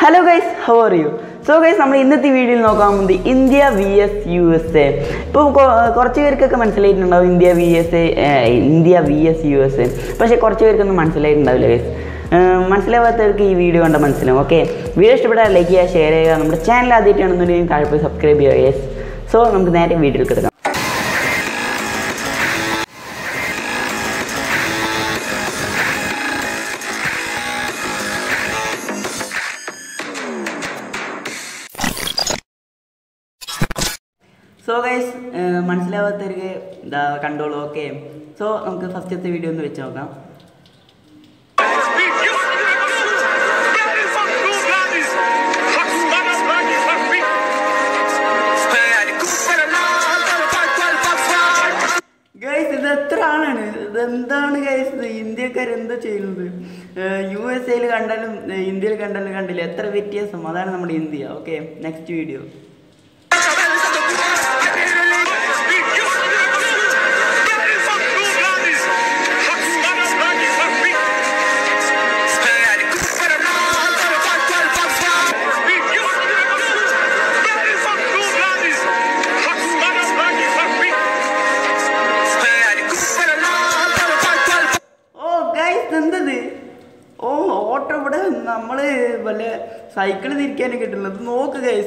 Hello guys, how are you? So guys, we will see video of India vs USA. Now, India vs USA. But you guys. Video okay. Video like share channel subscribe guys. So video. So guys, the control okay. So we first video guys, this is India USA India India. Okay, next video. Oh, water, but I'm cycle the can get no guys.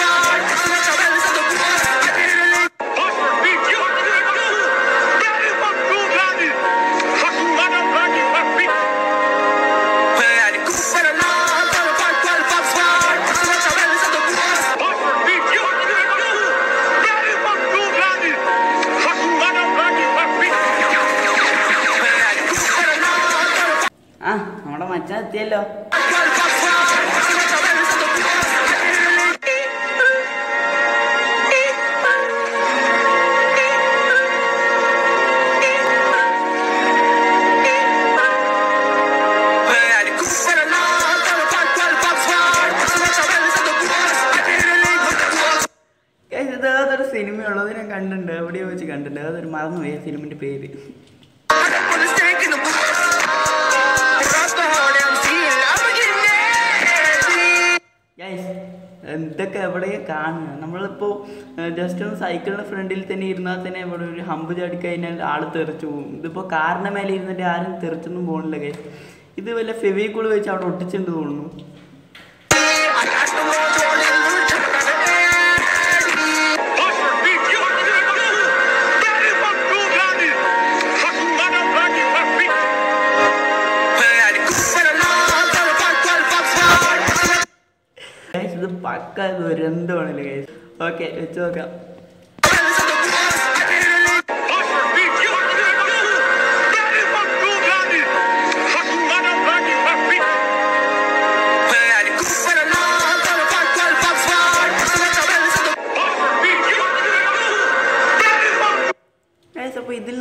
Hello. Guys, this is cinema. I content. Video content. This is film. Guys, just on cycle front humble car guys. Okay, let's go. Guys, so this is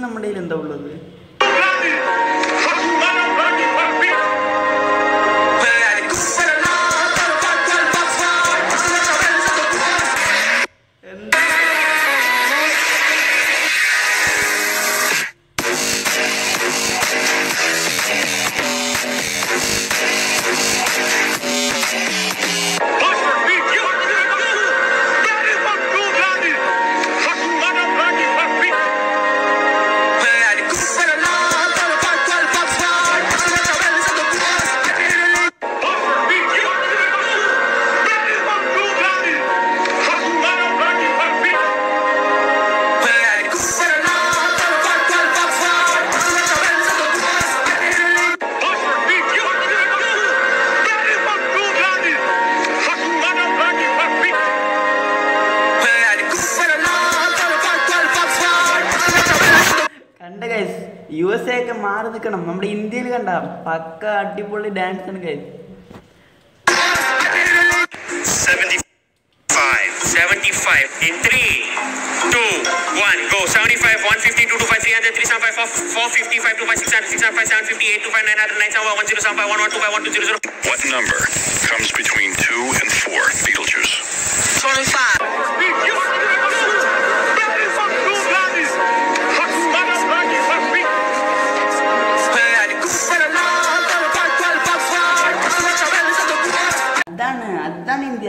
USA ke maar dikkanam nammade Indian kanda pakka adipolli dance ആണ് guys 75 in 3 2 1 go 75 150 225 300 375 455 256 605 758 259 971 1075 1125 1200. What number comes between 2 and 4? Beetlejuice. 25. അതാണ് India.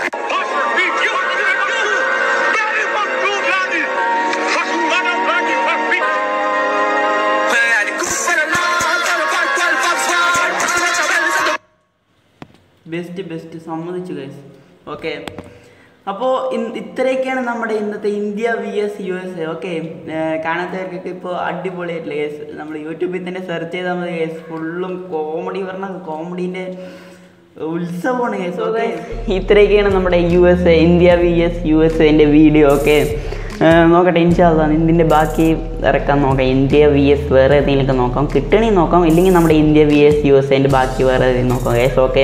Best സമ്മതിച്ചു guys. Okay, അപ്പോൾ ഇത്രയൊക്കെയാണ് നമ്മുടെ ഇന്നത്തെ India vs USA. Okay, കാണാത്തവർക്കൊക്കെ ഇപ്പോൾ അടിപൊളിയായിട്ടില്ല ഗൈസ്. നമ്മൾ യൂട്യൂബിൽ തന്നെ സെർച്ച് ചെയ്താൽ മതി ഗൈസ്. ഫുള്ളും കോമഡി പറഞ്ഞാൽ കോമഡീൻ്റെ ഉത്സവമാണ് ഗൈസ്. ഓക്കെ, ഇത്രയൊക്കെയാണ് നമ്മുടെ India vs USA video. Okay, നോക്കട്ടെ, ഇൻഷാല്ലാ ഇതിൻ്റെ ബാക്കി ഇറക്കാൻ നോക്കാം. ഇന്ത്യ vs വേറെ ഏതെങ്കിലുമൊക്കെ നോക്കാം, കിട്ടണമെങ്കിൽ നോക്കാം. ഇല്ലെങ്കിൽ നമ്മുടെ ഇന്ത്യ vs USA ബാക്കി വേറെ ഏതെങ്കിലും നോക്കാം ഗൈസ്. ഓക്കെ,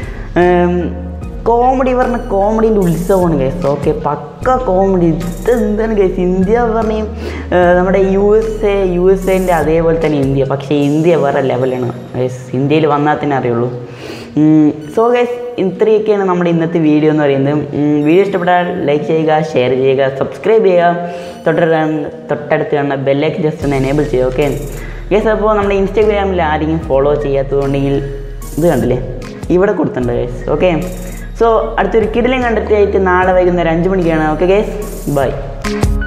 കോമഡി പറഞ്ഞാൽ കോമഡീൻ്റെ ഉത്സവമാണ് ഗൈസ്. ഓക്കെ, പക്ക കോമഡി. എന്താണ് ഗൈസ്, ഇന്ത്യ പറഞ്ഞാൽ നമ്മുടെ USA അതേപോലെ തന്നെ ഇന്ത്യ. പക്ഷേ ഇന്ത്യ വേറെ ലെവലാണ് ഗൈസ്. ഇന്ത്യയിൽ വന്നാൽ തന്നെ അറിയുള്ളൂ. സോ ഗൈസ്, ഇത്രയൊക്കെയാണ് നമ്മുടെ ഇന്നത്തെ വീഡിയോ എന്ന് പറയുന്നത്. വീഡിയോ ഇഷ്ടപ്പെട്ടാൽ ലൈക്ക് ചെയ്യുക, ഷെയർ ചെയ്യുക, സബ്സ്ക്രൈബ് ചെയ്യുക, തൊട്ടടുത്ത് കാണുന്ന ബെല്ലൈക്കൻ ജസ്റ്റ് ഒന്ന് എനേബിൾ ചെയ്യുക. ഓക്കെ ഗൈസ്, അപ്പോൾ നമ്മുടെ ഇൻസ്റ്റാഗ്രാമിൽ ആരെങ്കിലും ഫോളോ ചെയ്യാത്തതുകൊണ്ടെങ്കിൽ ഇത് കണ്ടില്ലേ, ഇവിടെ കൊടുത്തിട്ടുണ്ട് ഗൈസ്. ഓക്കെ, സോ അടുത്തൊരു കിടിലം കണ്ടിട്ടായിട്ട് നാളെ വൈകുന്നേരം 5 മണിക്കാണ്. Okay guys, by.